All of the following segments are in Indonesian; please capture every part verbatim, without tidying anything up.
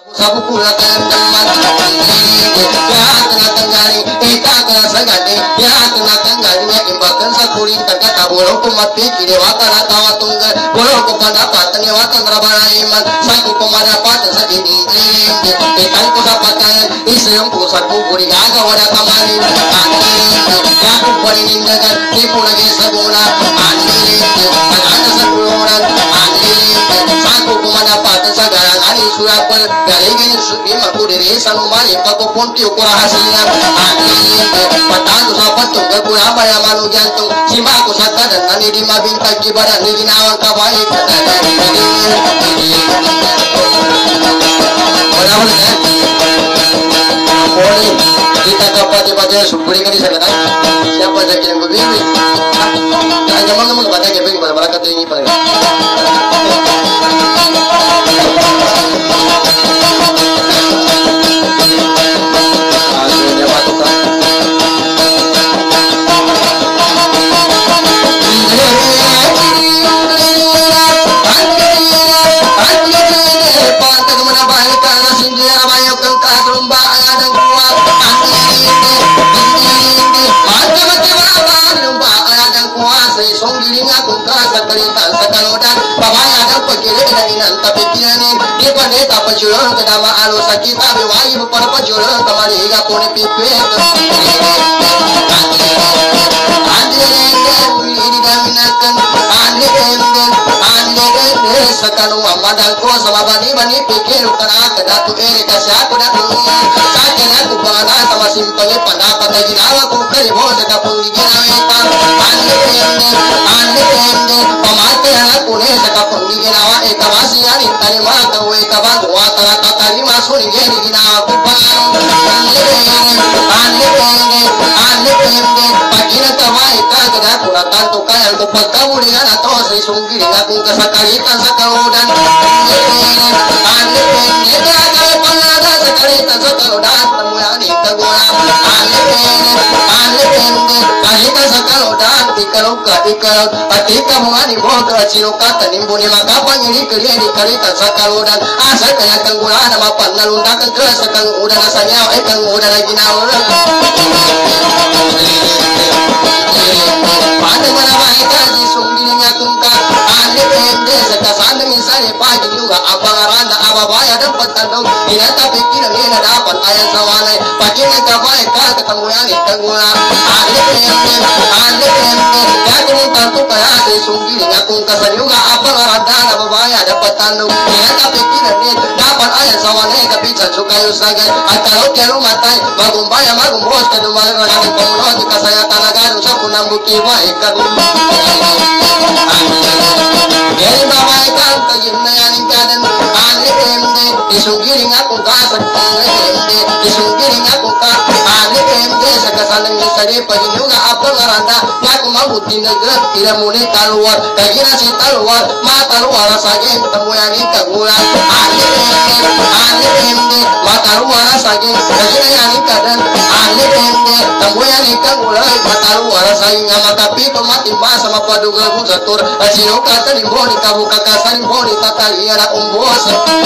Sabu kula teman ya tengah tenggali ika kena sagani ya tengah tenggali imbakan sakuring tangka tabolo kumati kiri wakana tawa tunggal bolo kupandapat tengah wakan rabana iman saku kumadapat sakini ika ku sapatan isayong ku saku kuri gaga wada kamali ya ku pari nindagan tipu lagi sabuna ani ada sakuran ani saku kumadapat sagaran ani surapal galigin suki makudiri sanumari pakupunti ukura hasilnya ani patanu sapat tunggal kuraba ya malu jantung simaku sata dan nani di mabin pagi badan ni ginawang kabaik boleh kita kapati baca syukuri kan di sana siapa saja yang begini hanya mana mana baca keping pada barakat ini pada pajulong kedama alo sakita biwayi para pajulong kamali higa puni pipi sakanu amadal ko sama bani bani pikir ukana kedatu ere kasih aku datu sakena ku bangana sama simpelnya pendapat jinawa ku keribo sekapung digina eta ande ende ande ende pamate aku ne sekapung digina wa eta masih ani tani ma ka we ka bang wa tara tari masuk digina digina ku bang ande ende ande ende ande ende pagina tawa eta kedatu ratan tu kaya ku pagkamu dengan atau si sunggi dengan ku kasakalitan sakaudan ande ende jaga panada sakalitan sakaudan temuyani kaguna ande ende ande ende kalita sakaudan ikaluka ikal atika mungani boga ciruka tanimbuni makapan ini kalian di kalita sakaudan asa kaya kaguna nama panalundakan ke sakaudan asanya eh kaguna lagi naura pada mana baik di sunggi dengan kungka ande ende sekasan misalnya pagi juga abang aranda ababaya dapat tandong ina tapi kira ina dapat ayat sawanai pagi mereka baik kal ketemu yang ikangula ande ende ande ende jadi minta tu kaya di sunggi dengan kungka juga abang aranda ababaya dapat tandong ina tapi kira ina dapat ayat sawanai tapi suka yusaga atau kalau matai magumbaya magumbos kedua orang pengulo jika saya tanagan usah kunang buki baik kan jadi bapak ikan kajimna yang ingkadan ane ende disugiring aku kasak ane ende disugiring aku kak ane ende sakasaneng nisari pajinyuga apa ngaranda ngaku mampu tindagan tidak muni taluar kagina si taluar ma taluar sage temu yang ikagulan ane ende ane ende ma taluar sage kagina yang ingkadan ane ende temu yang ikagulan ma taluar sage ngama tapi pemati mas sama paduga gusatur asino kata nimbo ni kabuka kasari mboni tatali era umbos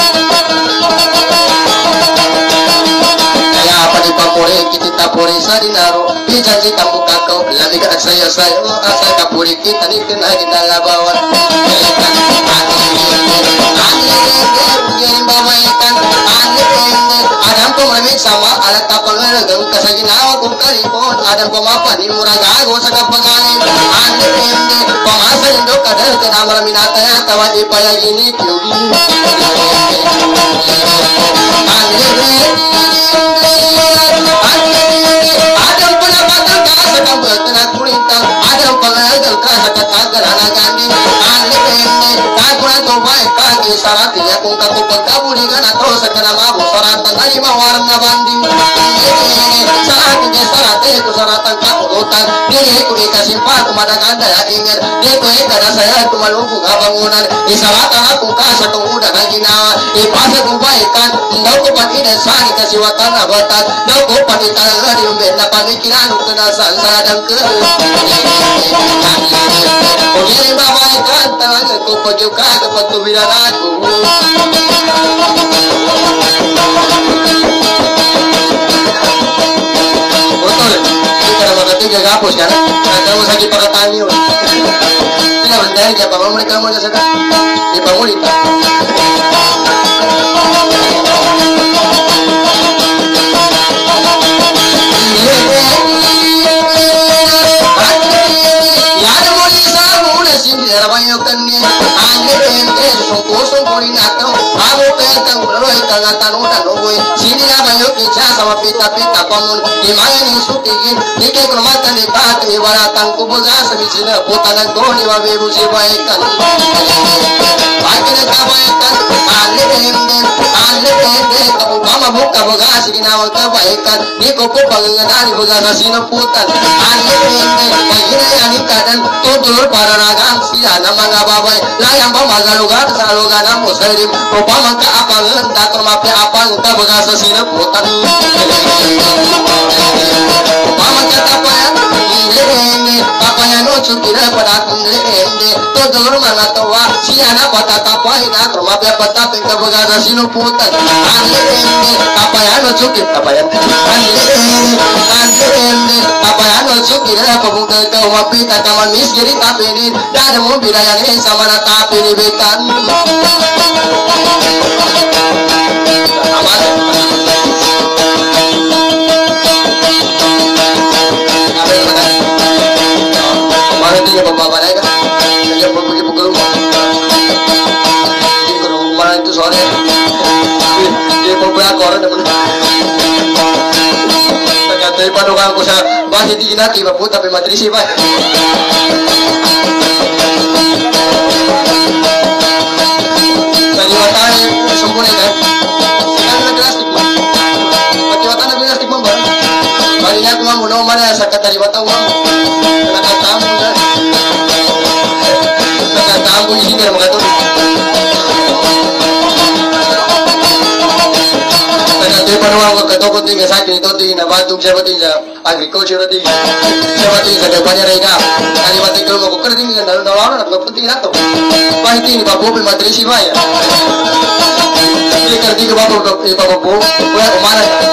kaya apa di papore kita tapore sadinaro pijanji kamu kakau lagi ke saya saya asa kapuri kita ni kena kita labawan Adam ko malamig sama alat tapang nalagang kasaginawa kong kalipon Adam ko mapani muragago sa kapagaling ane ende pamasa indo kadal kada malamig nataya tawa ipayagini kyugi ane Adam ko napatang ka sa kambat na kulintang Adam pangagal ka sa katagal anagandi ane ende kaguna to baik kagi saratinya kung kakupag kabuligan ato sa kanamabu saratan ay mawarang na banding saratinya sarate ko saratan kakulutan dili ko ikasimpa kumadaganda ya ingat dito ikada saya kumalungkong abangunan isaratan akong kasa kung udang ang ginawa ipasa kong baikan daw ko pag-inan sani kasiwatan na batan daw ko panitalan yung ben na panikinanong kanasan sa adang ke kung yan babaikan tangan ko pag-yung kagapag tubilan ako gagapos kan? Kata mo sakit pagkatanyo. Pinabantayan kaya pa mereka mo sa di pangulita. Sama pita-pita pamun dimana ning sutigin nike kromatan di pat ibaratan kubuga sabisina putanan goni wa bebu sibaikan pakina kabaikan ale ende ale ende kabu kama buka buga sigina wa kabaikan niko ko banganari buga nasina putan ale ende kagina yani kadan todur paranagan sia namanga babai layang pamagalugan salugan muslim upama ka apangan dator mape apang ka buga sasina putan Mama kata payah, ini papanya nucu kira pada ini todur mana tua si anak pada tapai nak rumah biar pada tinggal begaga sinu putan. Ini papanya nucu kita payah, ini ini papanya nucu kira pemuda kau mapi takaman miskin tapi ini dah mau biaya ini sama tapi ini bekan. Hindi niya pagbabalay ka. Hindi niya pagpagpagpagpagpag. Hindi ko nung kumaran ito sorry. Hindi niya pagpagpagpagpag naman. Nagkatay panukaan ko sa bahay di ginati. Maputa pa matrisi pa. Kaliwatan yung sumpunay ka. Sikan na plastic mo. Pagkiwatan na plastic mo ba? Balinya ko muna umana sa kataliwatan mo. Nakatamu na. Nakatamu ni hindi na mga ito. Nakatay pa naman ako katokot din sa akin ito din na batong siya bating sa agriculture din. Siya bating sa kapanya rin ka. Kalimating ko mo kukar din nga nalalawan at magpunting na ito. Bahit din ipapupil matrisi ba yan? Hindi ka di ka ba ipapapu? Kaya umana ka.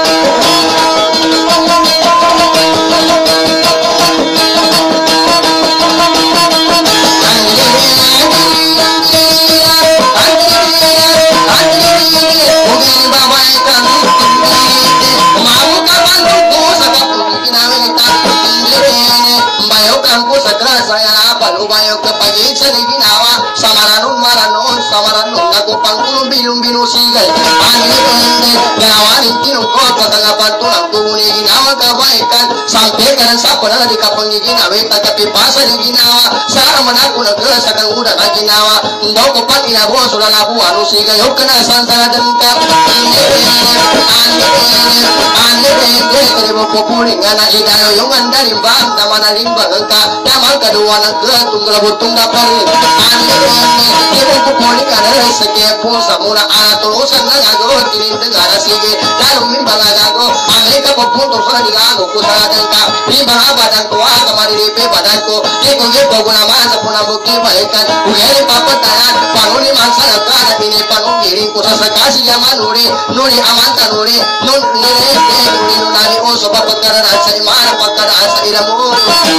Lumayo kapag sa ginawa samaranong maranon samaranong nagupang kulong bilong binusigay anilende ginawa ni tinukot patagapan tulang tumuni ginawa kabaikan sampai ka ng sapo na di kapang ginawa tagapipasa ni ginawa sa manako nagla sa kang uda na ginawa ndaw ko pang inabo sula na buwan usigay huwag ka na sansadan ka anilende anilende kaya mo pupuling nga na igayo yung andaling bang na manalimbang ka naman kaduwa ng tunggal butong daparin ani ibu kuponi kana seke po sa muna ato usan na gago tinindeng ara sige dalu mimbang gago ani ka pupunto sa digago ko sa dengka di mga badan ko aga mariripe badan ko di ko ge boguna ma sa puna bukti baikan ugeri papatayan panuni mansa ka na bini panungiring ko sa sakasi yaman nuri nuri amanta nuri nun nire nuri nunani o so papagkaran sa imara pagkaraan sa iramu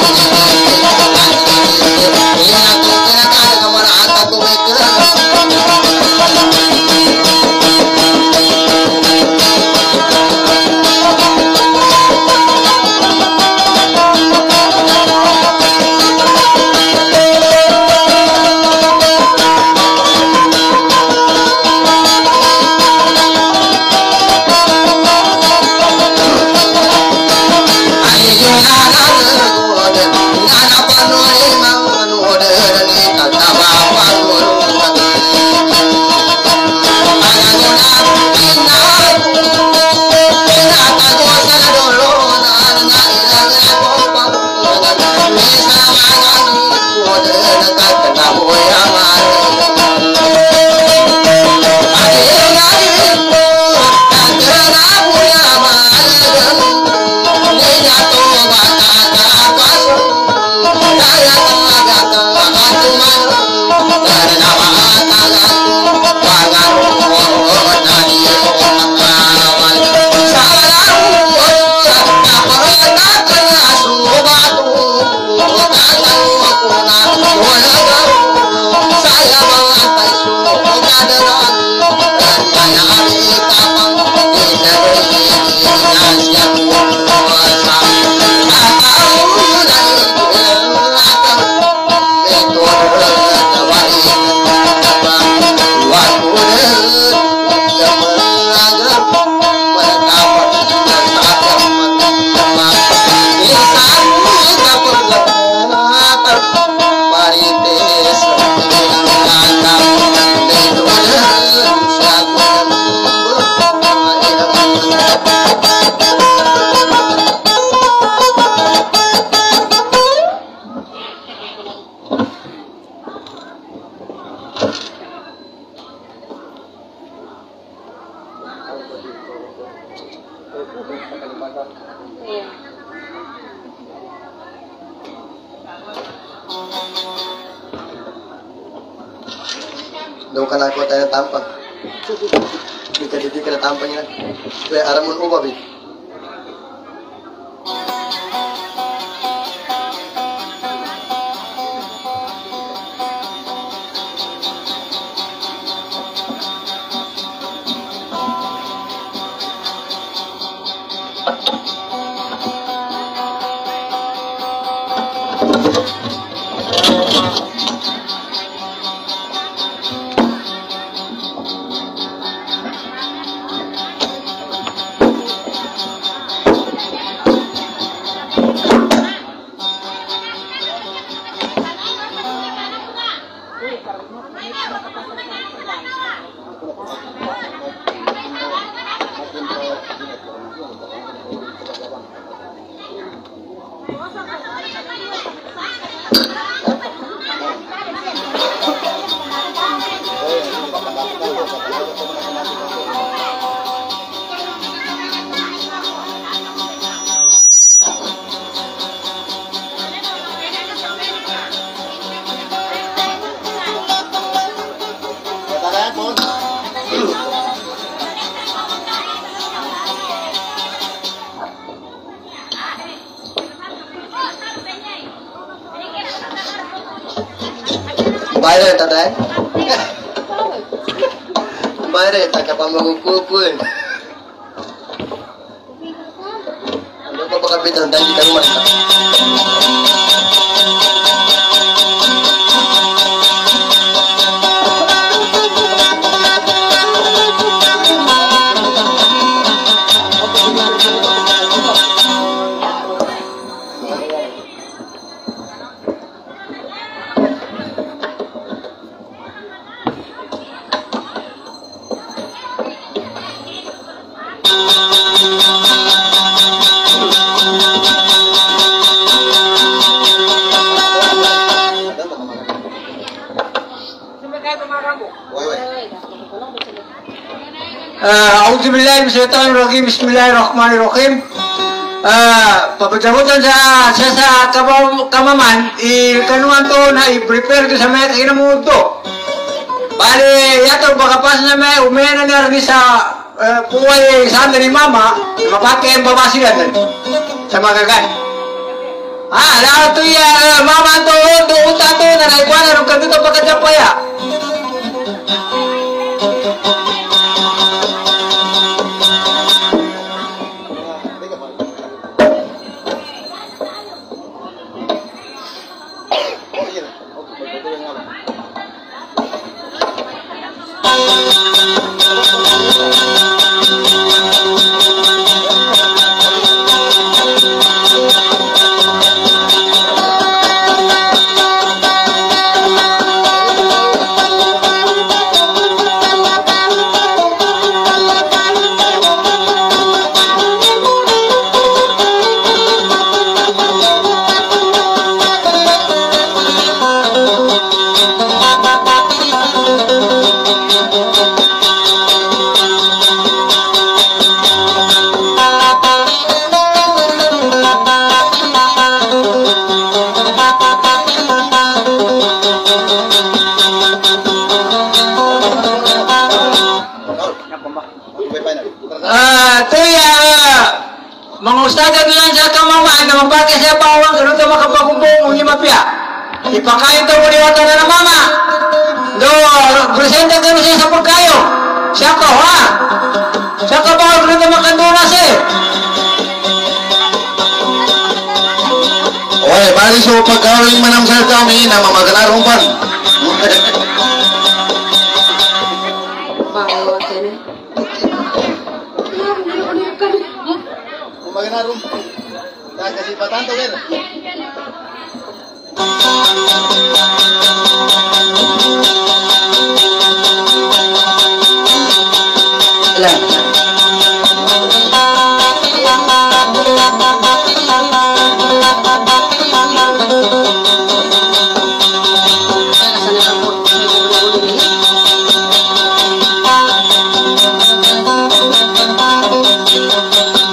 Iya tu kena kada kamara ata tu baik. Nana panoi mang anu Iya. Doon ka na ako tayo tampang. Hindi ka dito ka na tampang yan. Kaya aramon uba, bi. Bayar ya tadi. Bayar ya tak apa mau kukul. Ano pa kapitan tayo kita rumah. Auzubillahiminasyaitonirrajim. Bismillahirrahmanirrahim. Ah, papajabutan sa sa sa kabam kamaman i kanuan to na i-prepare to sa mga kinamuto. Bali yato bakapas na may umena na rin sa uh, puway sa ni mama mapake ang babasilan sa magagan. Ah, lahat to ya mama to to uta to na naikuan ro kadto pagkatapaya. Ah, to ya mangustaga diyan sa kamamaan na mabaki sa bawang ganun to makapagumbong uni mapya. Ipakain to muli wata na mama. Do presente ganun siya sa pagkayo. Siya ko ha. Siya ka ba ganun to makandura siya. Oy, bali so pagkawin manang sa kami na mamaganarong pan. Bawa sini. Maganarong. Dahil kasi patanto rin. Alam. Sana ka po.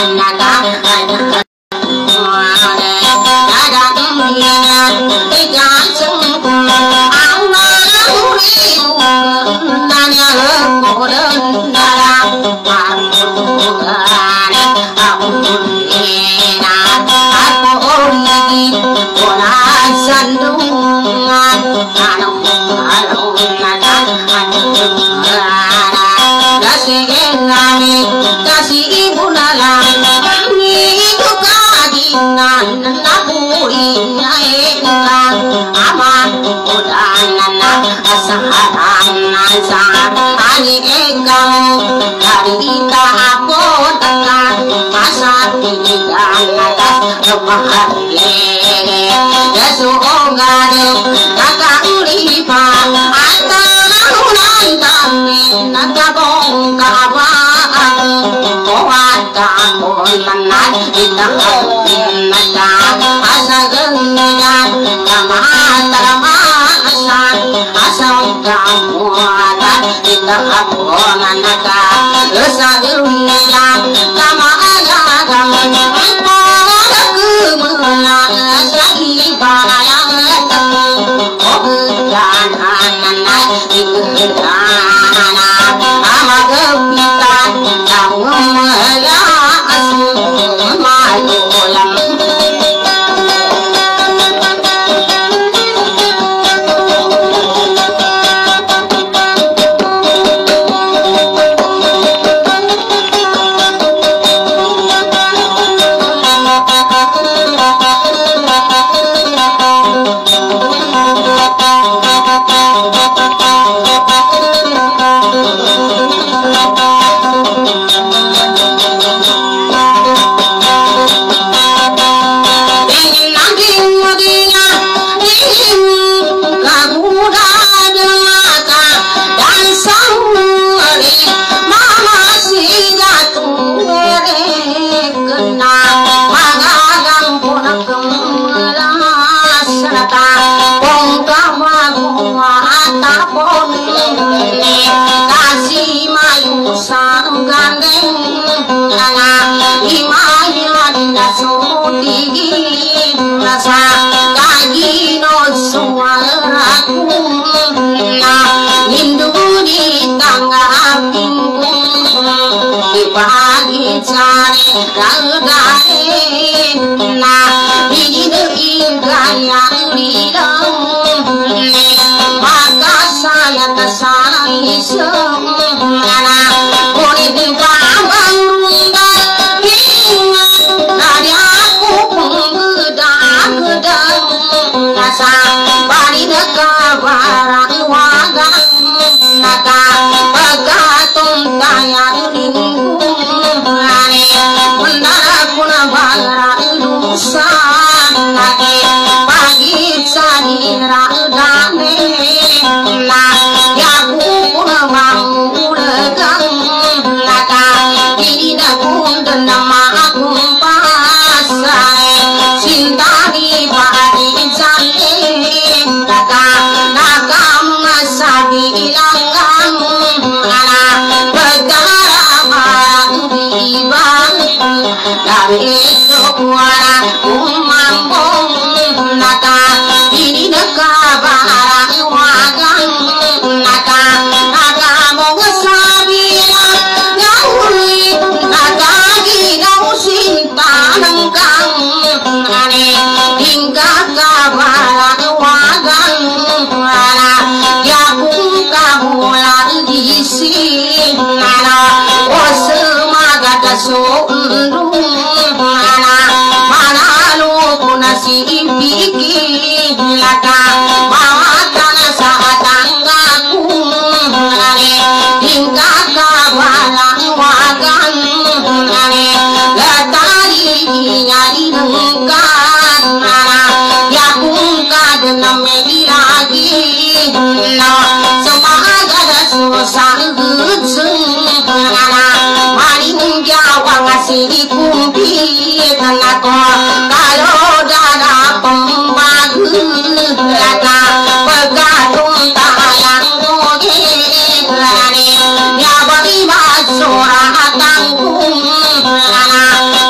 Nah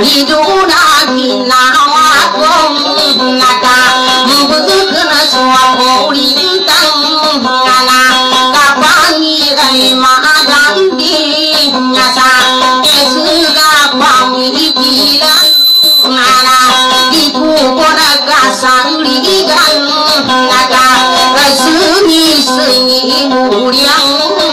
Liduna kinawakom nata Mbukuna suwapo lintang Nana kapani gai maadandi Nasa kesuga pamikilan Nana ikukona kasangligan Nata sunyi-sunyi muliang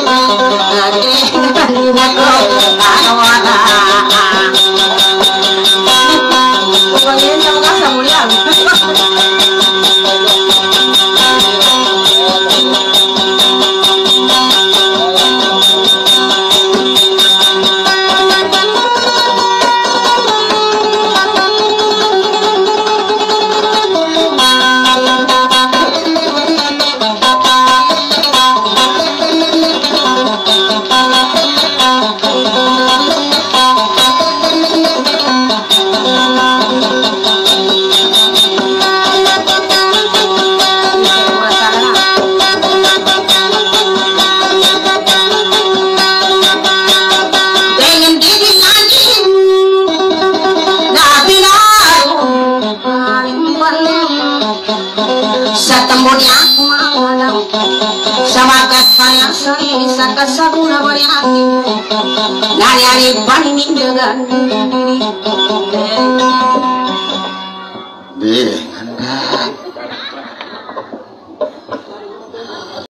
Kasabuna bariati nani ani paning dengan Di